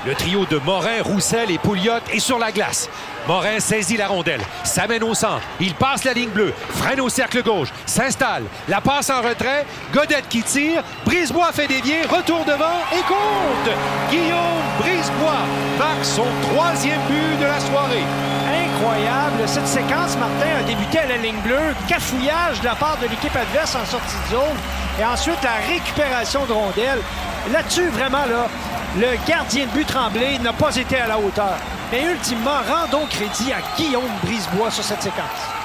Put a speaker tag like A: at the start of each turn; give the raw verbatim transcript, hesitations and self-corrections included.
A: Le trio de Morin, Roussel et Pouliot est sur la glace. Morin saisit la rondelle, s'amène au centre. Il passe la ligne bleue, freine au cercle gauche, s'installe. La passe en retrait, Godette qui tire. Brisebois fait dévier, retour devant et compte! Guillaume Brisebois marque son troisième but de la soirée.
B: Incroyable. Cette séquence, Martin, a débuté à la ligne bleue. Cafouillage de la part de l'équipe adverse en sortie de zone. Et ensuite, la récupération de rondelle. Là-dessus, vraiment, là, le gardien de but Tremblay n'a pas été à la hauteur. Mais ultimement, rendons crédit à Guillaume Brisebois sur cette séquence.